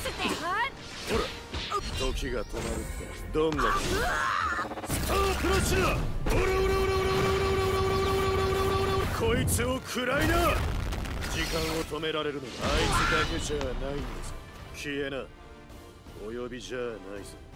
せて。 ほら時が止まるってどんなスタークラッシュだ。オラオラオラオラオラオラオラオラオラオラオラこいつを食らいな。時間を止められるのはあいつだけじゃないんです。消えな。お呼びじゃないぞ。